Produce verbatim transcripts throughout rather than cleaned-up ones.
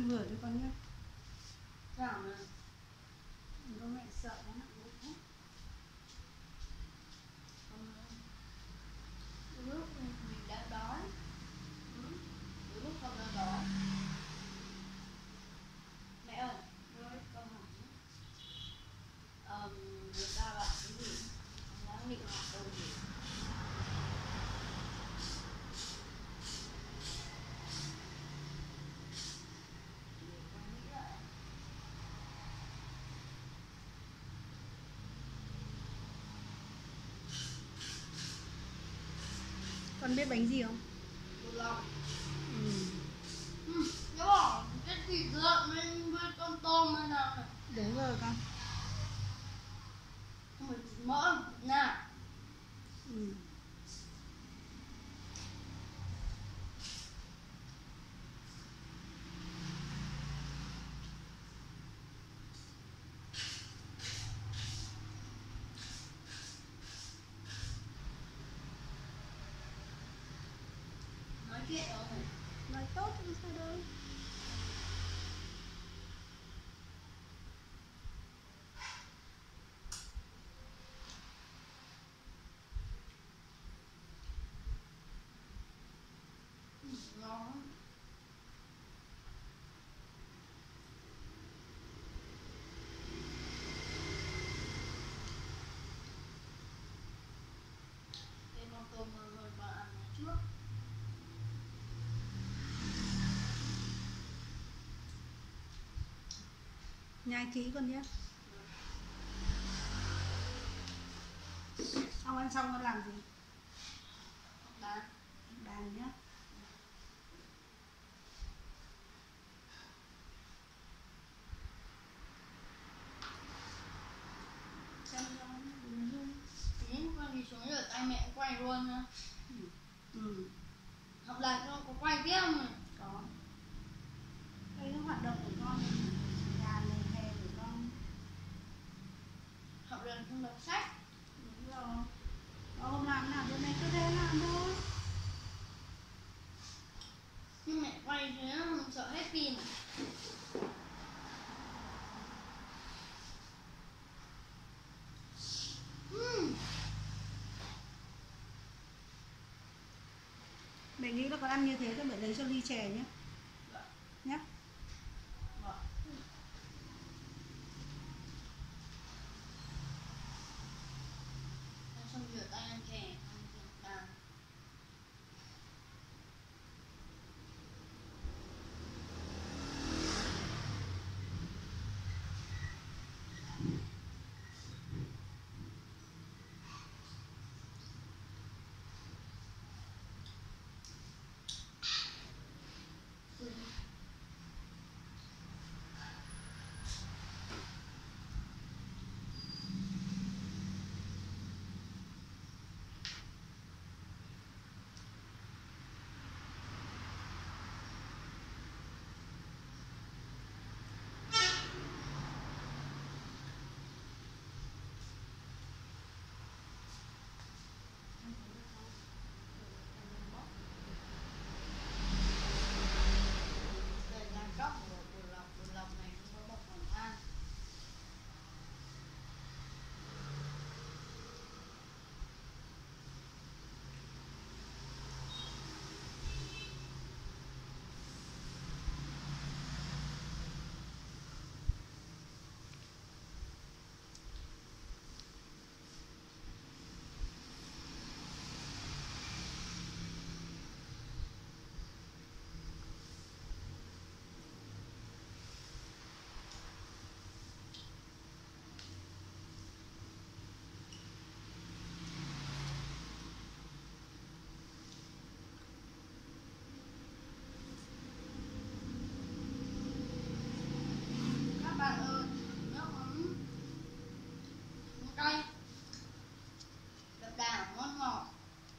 ăn vừa cho con nhé. Nào nè. Đừng có mẹ sợ nó nặng bụng hết. Lúc mình đang đói. Lúc con đang đói. Mẹ ơi, Rồi, con hỏi nhé. um, người ta bảo cái gì? Con đang định hỏi câu gì? Để con nghĩ lại. Con biết bánh gì không? Bột lòng. Ừ. Ừ, nó bỏ cái thịt lợn lên với con tôm hay nào này. Đúng rồi con. Không phải thịt mỡ, thịt nạc. Ừ. Nói chuyện đâu này. Nói tốt không sao đâu. Ừ, ngon. Cái con tôm rồi bà ăn nó trước. Nhai kỹ con nhé. Xong ăn xong con làm gì? Đá. Đàn nhé. Xem cho đừng run. Ừ, con đi xuống rửa tay mẹ quay luôn nha. Ừ. Ừ. Học đàn con có quay tiếp không này? Có. Đây là hoạt động của con. Nhà này hè của con. Học đàn không đọc sách. Đúng rồi. Nó không làm nào cho này cứ thế làm thôi. Nhưng mẹ quay thế không sợ hết pin à? Uhm. Mẹ nghĩ là con ăn như thế thì mẹ lấy cho ly chè nhé. Dạ. Nhé. Dạ. Xong rửa tay ăn chè, ăn đàn. Đây là cốc của bột lọc, bột lọc này không có bọc bằng than. Các bạn ơi, nước ấm nước cay đậm đà ngon ngọt.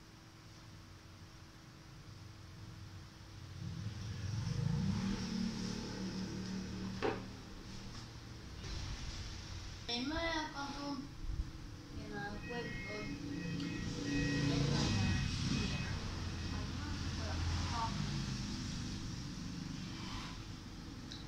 Đến với con tôm thì là quê của tôi. Đây là bánh kho.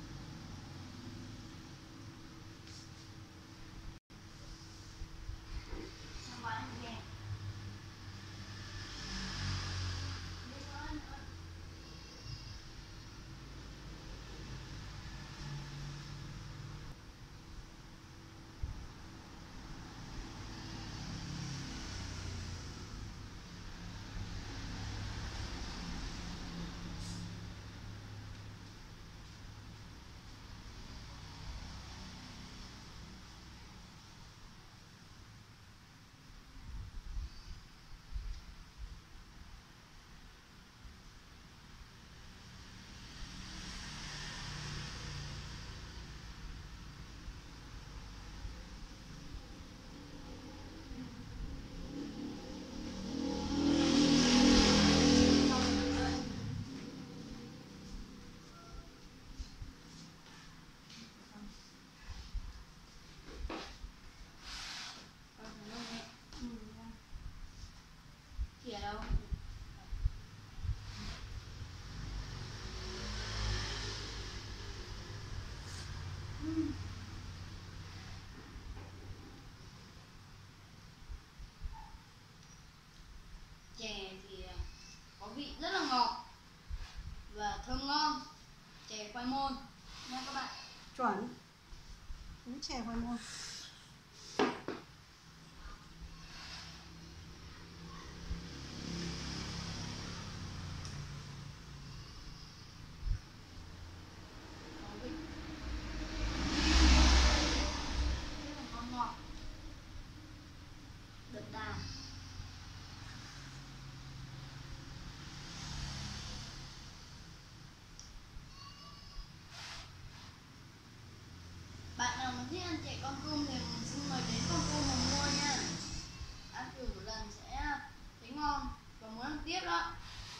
con tum thì mình xin mời đến con tum mà mua nha. Ăn thử một lần sẽ thấy ngon và muốn ăn tiếp đó.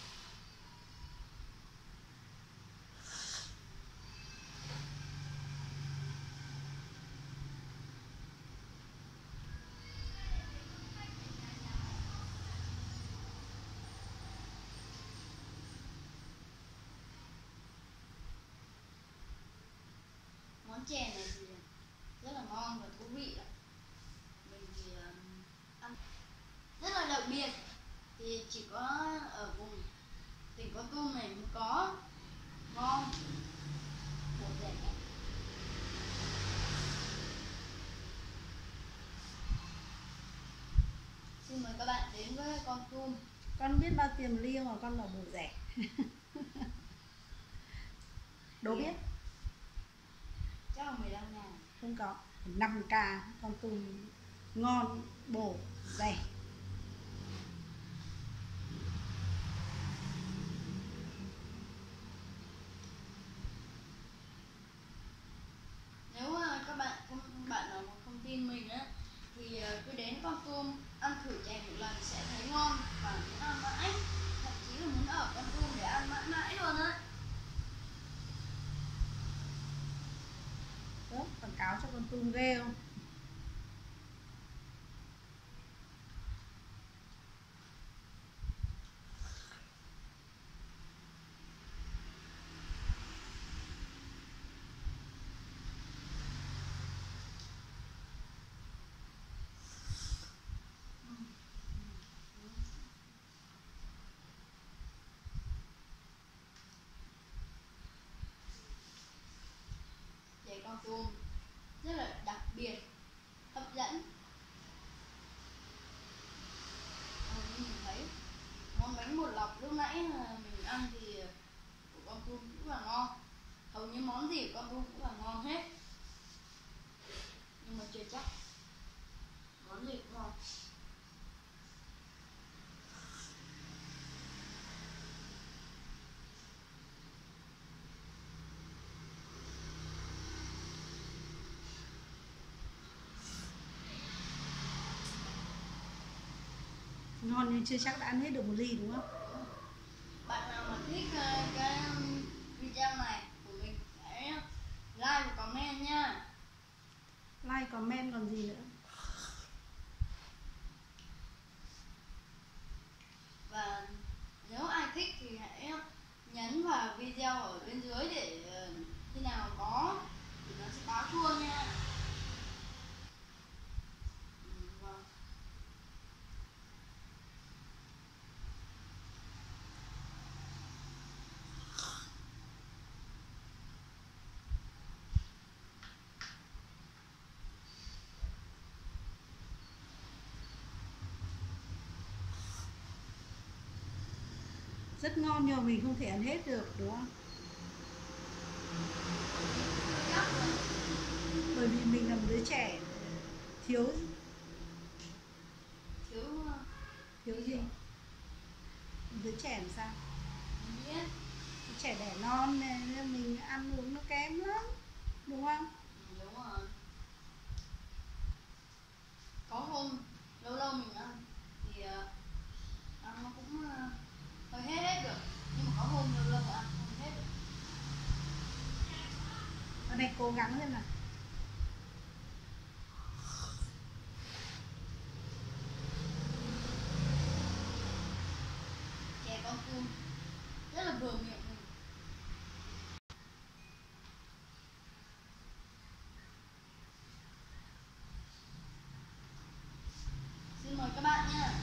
Món chè này thì rất là ngon và thú vị đó. Mình thì uh, ăn rất là đặc biệt, thì chỉ có ở vùng tỉnh Con Tum này mới có, ngon, bổ rẻ. Xin mời các bạn đến với Con Tum. Con biết bao tiền ly mà con bảo bổ rẻ. Đố biết. Chắc là mười lăm ngàn. Không có, năm k Con Tum ngon, bổ, rẻ. Nếu uh, các bạn không bạn nào mà không tin mình á, thì uh, cứ đến Con Tum ăn thử chè một lần sẽ thấy ngon và muốn ăn mãi, thậm chí là muốn ở Con Tum để ăn mãi mãi luôn á. Đó, quảng cáo cho Con Tum ghê không? Chè Con Tum rất là đặc biệt, hấp dẫn. À, như mình thấy món bánh bột lọc lúc nãy là mình ăn thì của Con Tum cũng là ngon, hầu như món gì của Con Tum cũng là ngon hết, nhưng mà chưa chắc món gì cũng ngon. Ngon nhưng chưa chắc đã ăn hết được một ly đúng không? Bạn nào mà thích uh, cái video này của mình hãy like và comment nha. Like, comment còn gì nữa. Và nếu ai thích thì hãy nhấn vào video ở bên dưới để uh, khi nào có thì nó sẽ báo chuông nha. Ừ, vâng. Rất ngon nhưng mà mình không thể ăn hết được đúng không? Bởi vì mình là một đứa trẻ thiếu Thiếu uh, thiếu gì? Một đứa trẻ làm sao? mình biết. Đứa trẻ đẻ non nên mình ăn uống nó kém lắm đúng không? Ừ, đúng rồi. Có hôm lâu lâu mình ăn thì uh, ăn nó cũng uh, hơi hết hết được, nhưng mà có hôm lâu lâu ăn không hết được. Ở đây cố gắng lên nào. Chè Con Tum rất là vừa miệng mình. Xin mời các bạn nha.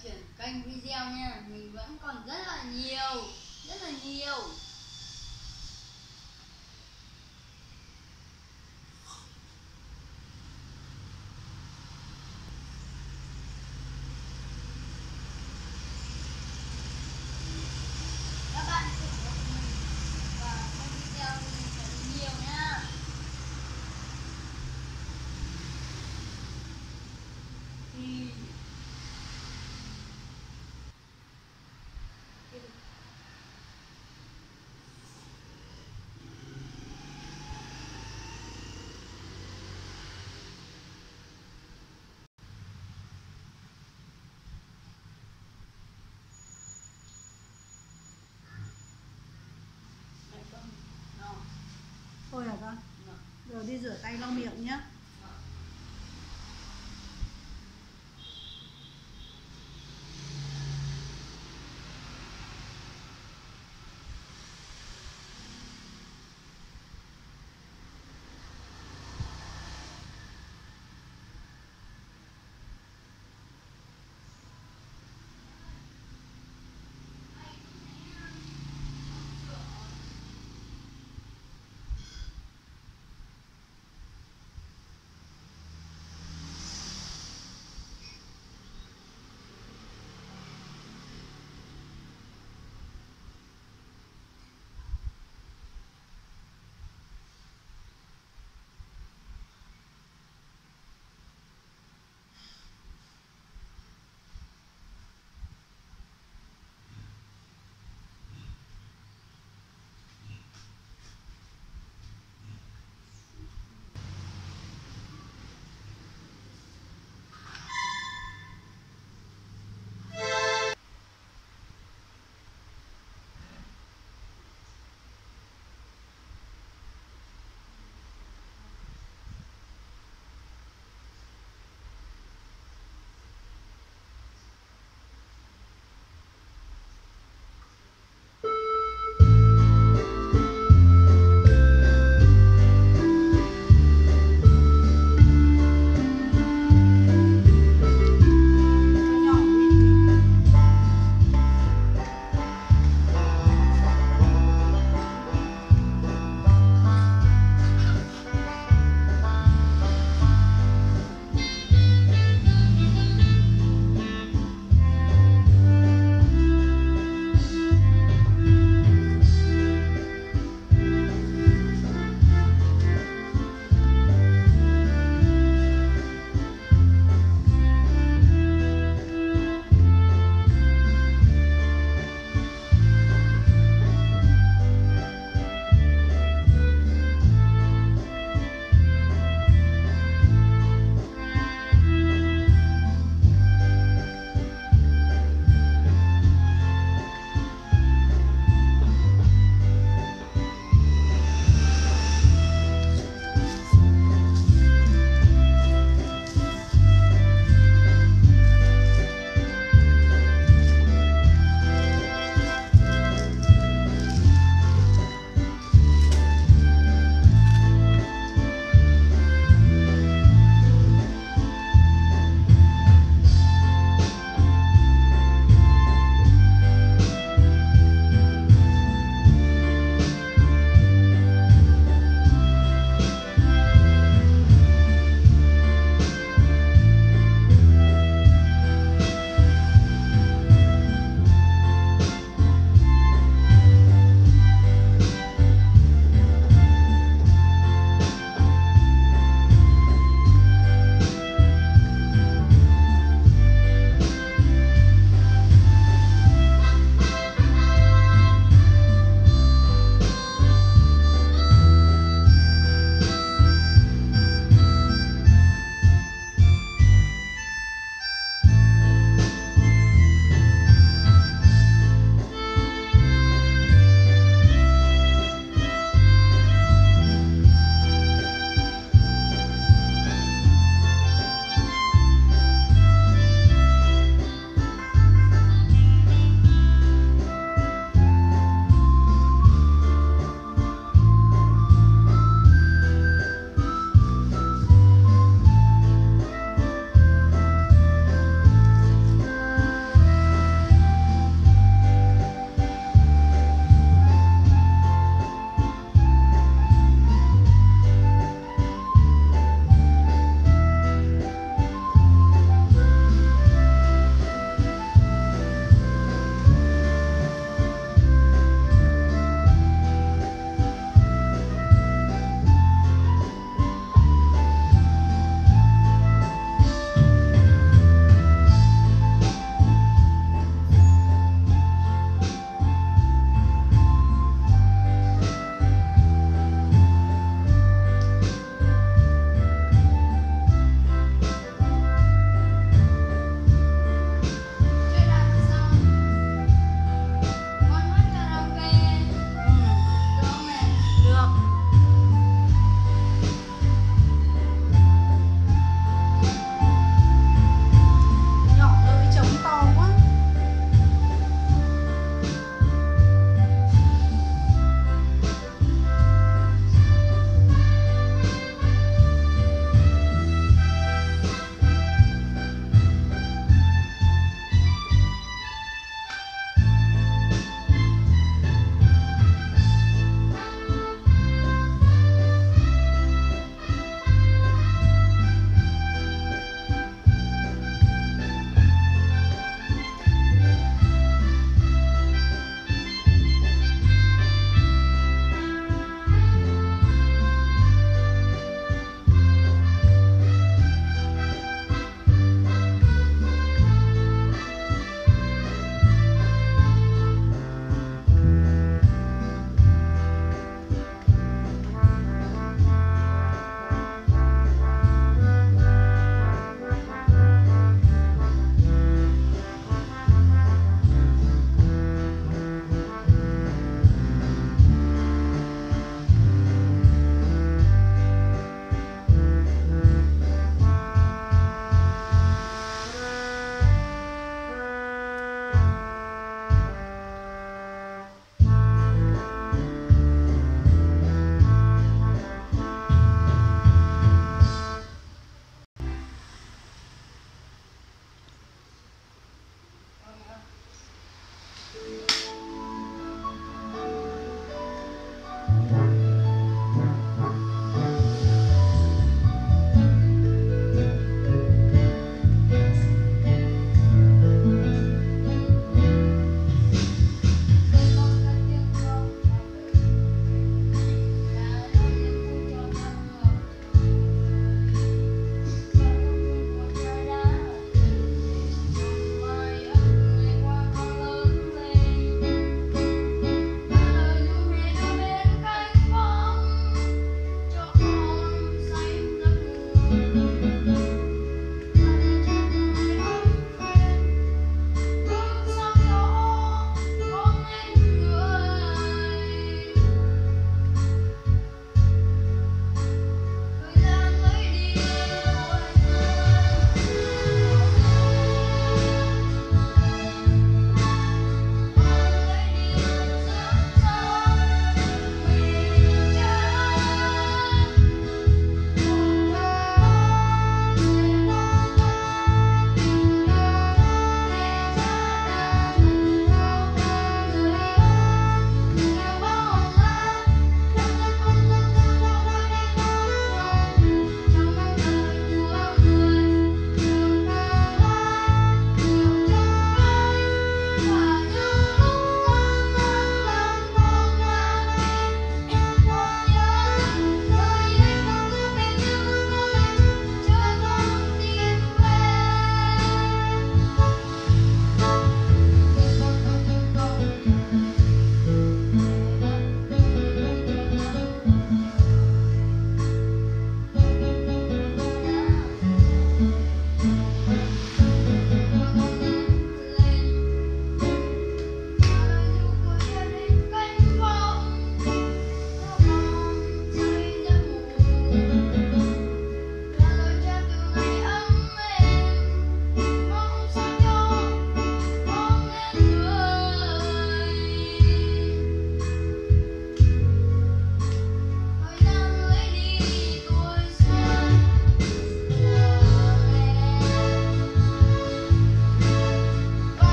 chuyển kênh video nha, mình vẫn còn rất là nhiều, rất là nhiều. Các bạn ủng hộ mình và kênh video mình thật nhiều nha. Thì mẹ con nó Thôi hả con? nó Rồi đi rửa tay lau miệng nhá.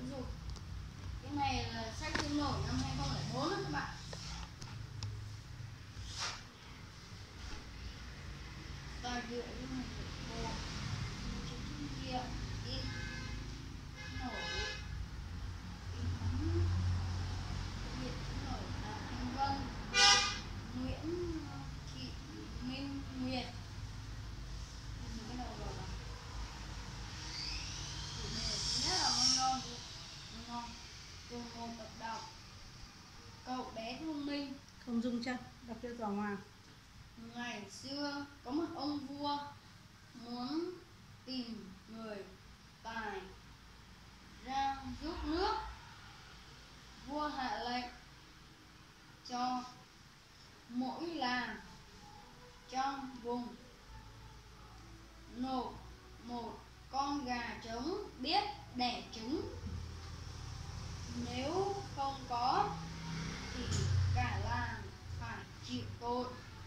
dục. Cái này là sách trôi nổi năm hai không không bốn đó các bạn. Tài liệu dung dịch bột, chữ trách nhiệm, in nổi, in ấn, hiện chữ nổi là Thanh Vân, Nguyễn Thị Minh Nguyệt. Mình cái đầu rồi à? Chủ đề thứ nhất là măng non, măng non. Chương một tập đọc. Cậu bé thông minh. Không dung chân, đọc cho rõ ngoài. Ngày xưa có một ông vua muốn tìm người tài ra giúp nước. Vua hạ lệnh cho mỗi làng trong vùng nộp một con gà trống biết đẻ trứng. Nếu không có thì cả làng phải chịu tội.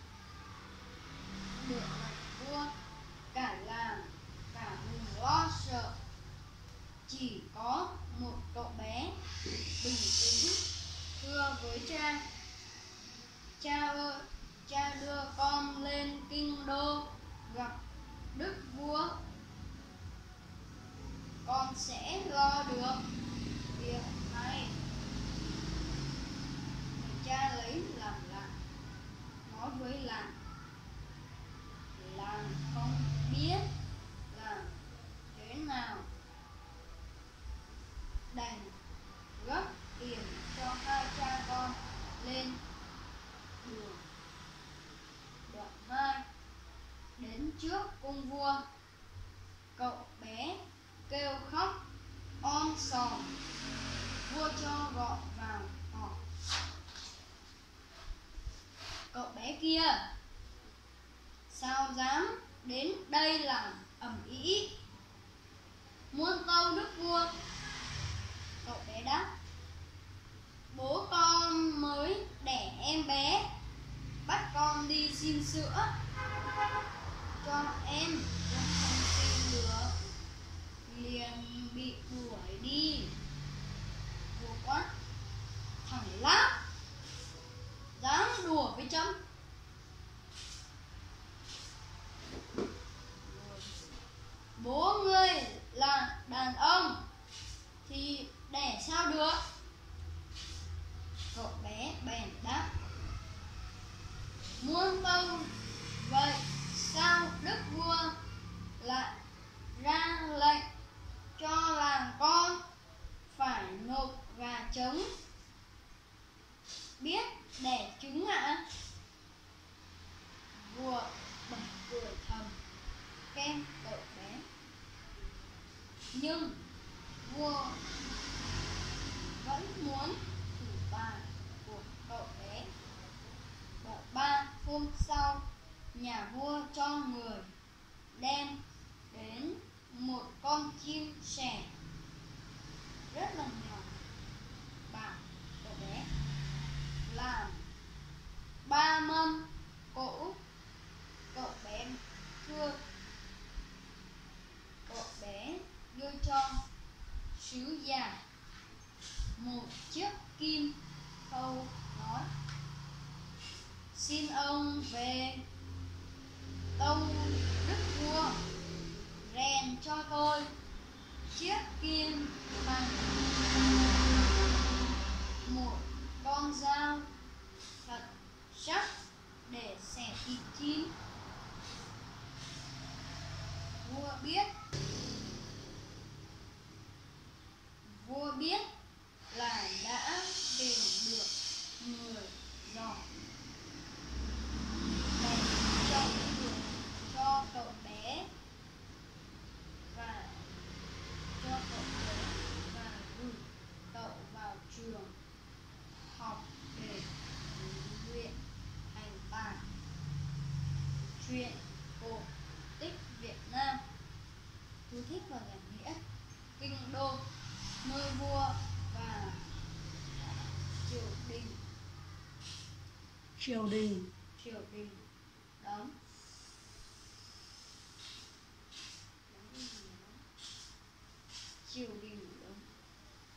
Được lệnh vua, cả làng cả vùng lo sợ. Chỉ có một cậu bé bình tĩnh thưa với cha: Cha ơi, cha đưa con lên kinh đô gặp đức vua. Con sẽ lo được việc này. Người cha lấy làm lạ, nói với làng: Làng không biết làm thế nào, đành gấp tiền cho hai cha con lên đường. Đoạn hai. Đến trước cung vua, cậu bé kêu khóc om sòm. Vua cho gọi vào hỏi: Cậu bé kia sao dám đến đây làm ầm ĩ, muốn tâu đức vua? Cậu bé đáp: Bố con mới đẻ em bé, bắt con đi xin sữa cho em, con không xin được, liền bị đuổi đi. Vua quát: Thằng lác, dám đùa với chấm. Bố ngươi là đàn ông thì đẻ sao được? Cậu bé bèn đáp: Muốn tâu vậy sao đức vua lại ra lệnh cho làng con phải nộp gà trống biết đẻ trứng ạ? À? Vua bật cười thầm khen cậu bé. Nhưng vua vẫn muốn thử tài của cậu bé. Đoạn ba. Hôm sau, nhà vua cho người đem đến một con chim sẻ rất là nhỏ, bảo cậu bé làm ba mâm cỗ. Cậu bé thưa cậu bé đưa cho sứ giả một chiếc kim khâu, nói: Xin ông về tâu đức vua rèn cho tôi chiếc kim bằng một con dao thật sắc để xẻ thịt chim. Vua biết vua biết là đã tìm được người giỏi, bèn cho đường cho cậu bé và cho cậu bé và gửi cậu vào trường học để luyện thành tài. Truyện cổ tích Việt Nam. Chú thích và giải nghĩa: kinh đô, nơi vua và triều đình Triều đình. triều đình đóng. Triều đình đóng.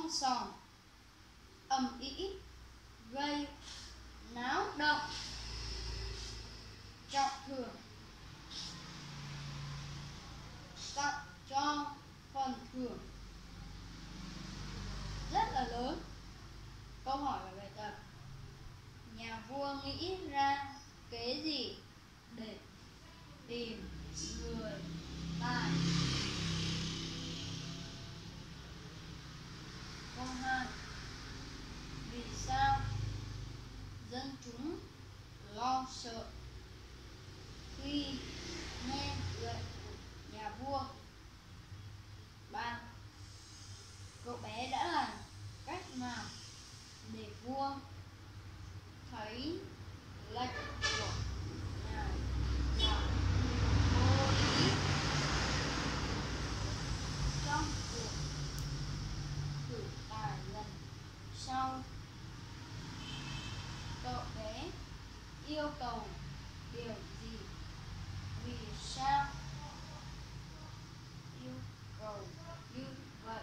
sóng sòn ầm ĩ gây náo động. Trọng thưởng tặng cho phần thưởng rất là lớn. Câu hỏi và bài tập: nhà vua nghĩ ra kế gì để tìm người tài? Câu hai: vì sao dân chúng lo sợ khi nghe lệnh của nhà vua? Ba: cậu bé đã làm cách nào để vua thấy lệnh của ngài là vô lý? Trong cuộc thử tài lần sau, cậu bé yêu cầu điều gì? Vì sao yêu cầu như vậy?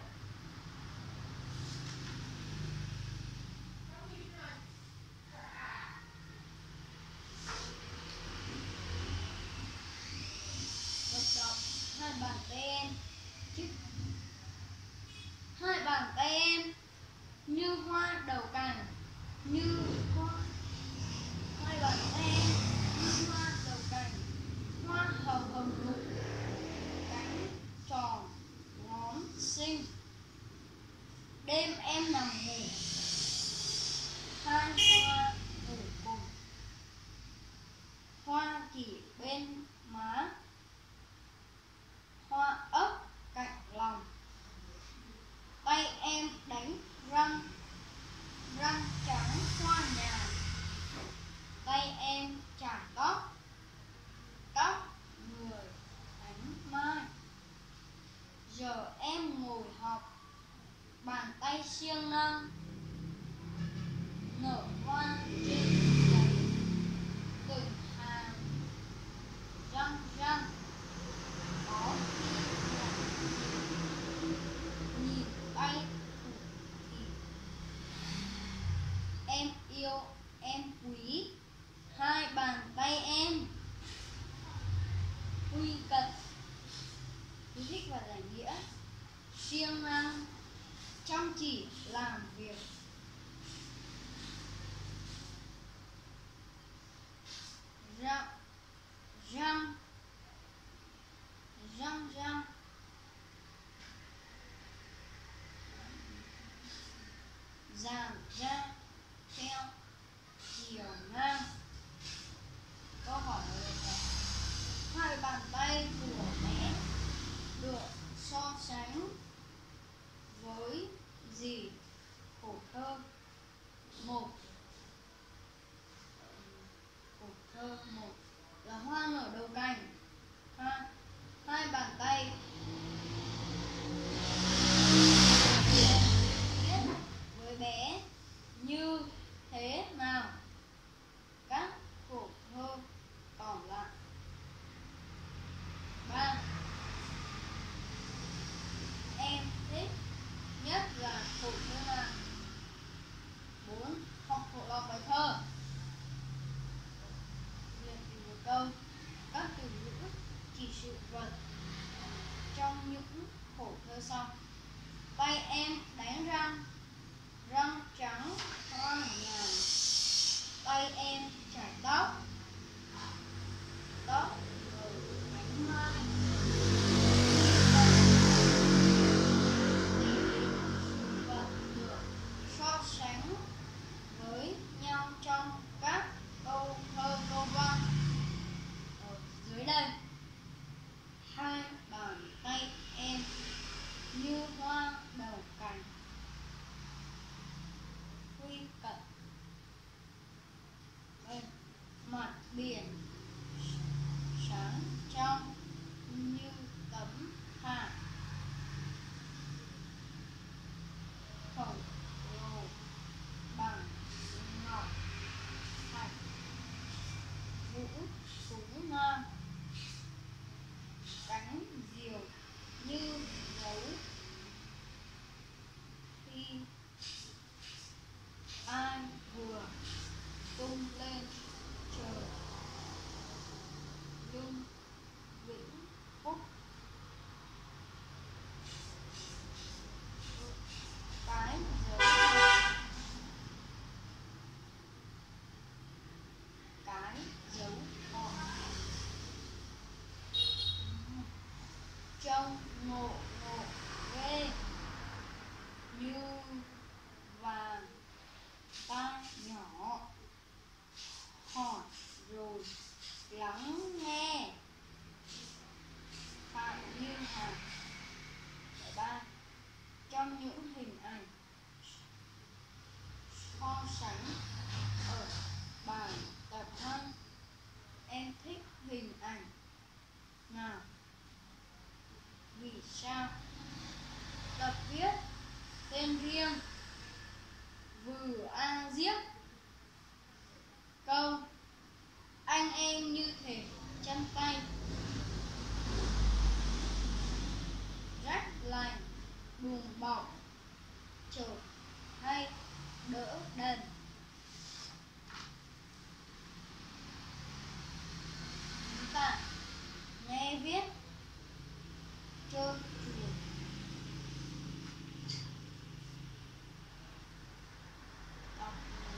Vận động hai bàn tay em trước hai bàn tay em như hoa đầu cành, như hoa hai bàn tay em như hoa đầu cành, hoa hồng hồng nụ, cánh tròn ngón xinh. Đêm em nằm ngủ, hai hoa ngủ cùng, hoa chỉ bên má, hoa ấp cạnh lòng. Tay em đánh răng, răng trắng hoa nhài. Tay em chải tóc, tóc người ánh mai. Giờ em ngồi học, bàn tay siêng năng, nở hoa trên giấy, từng hàng răng răng. Có khi là nhìn tay thủ thì em yêu em quý hai bàn tay em. Quy cận chú thích và giải nghĩa: siêng năng, chăm chỉ làm việc. Răng răng răng răng dàn ra theo chiều ngang. Câu hỏi là bài tập: hai bàn tay của bé được so sánh với gì? Khổ thơ một. Khổ thơ một là hoa nở đầu cành. Ha. Hai bàn tay viết với bé như thế nào? Các khổ thơ còn lại. Ba. Em thích nhất là khổ thơ nào? Bốn. Học thuộc lòng bài thơ. Luyện từ một câu: các từ ngữ chỉ sự vật trong những khổ thơ sau. Tay em đánh răng, răng trắng hoa nhài. Tay em chải tóc, tóc nở ánh mai. Sự vật được so sánh với nhau trong các câu thơ câu văn. Ở dưới đây: hai bàn tay em như hoa đầu cành. Quy cận: mặt biển thùng bọc chở hay đỡ đần. Chúng ta nghe viết trơn tru. Đọc.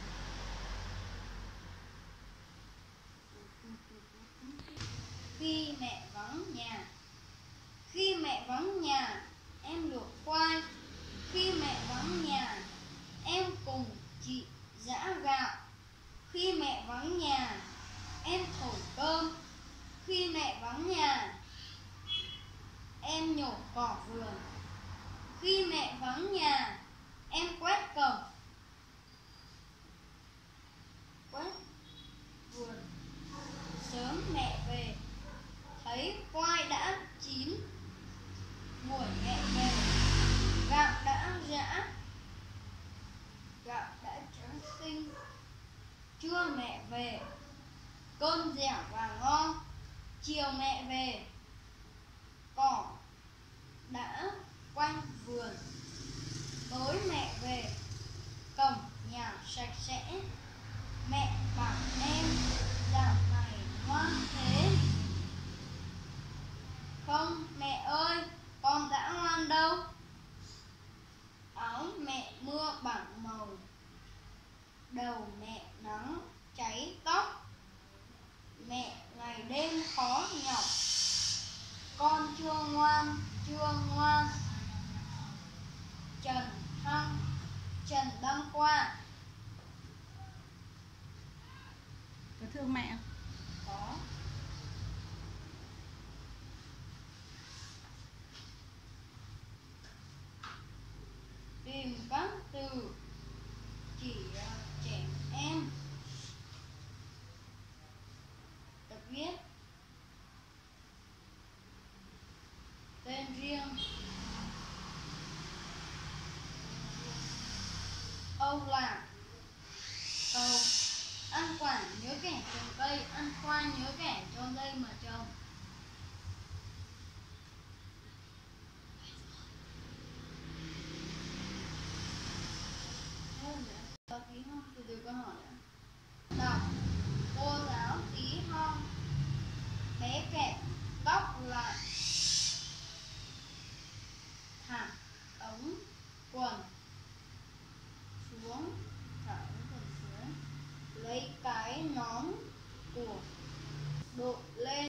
Khi mẹ vắng nhà. Khi mẹ vắng nhà, em luộc khoai. Khi mẹ vắng nhà, em cùng chị giã gạo. Khi mẹ vắng nhà, em thổi cơm. Khi mẹ vắng nhà, em nhổ cỏ vườn. Khi mẹ vắng nhà, em quét cổng. Quét vườn. Sớm mẹ về, thấy khoai đã chín. Muộn mẹ về, gạo đã giã. Gạo đã trắng xinh. Trưa mẹ về, cơm dẻo và ngon. Chiều mẹ về, cỏ đã quanh vườn. Tối mẹ về, cổng nhà sạch sẽ. Mẹ bảo em dạo này ngoan thế. Không mẹ ơi, con đã ngoan đâu. Áo mẹ mưa bảng màu, đầu mẹ nắng cháy tóc. Mẹ ngày đêm khó nhọc, con chưa ngoan, chưa ngoan. Trần Thăng, Trần Đăng Khoa. Có thương mẹ không? Có. Tìm các từ chỉ trẻ em. Tập viết tên riêng. Âu Lạc. Cầu. Ăn quả nhớ kẻ trồng cây, ăn khoai nhớ kẻ cho dây mà trồng. Có tí không? Từ từ câu hỏi đã. Đọc. Cô giáo tí hon, bé kẹp tóc lại. Thả ống quần xuống, thả ống quần xuống. Lấy cái nón của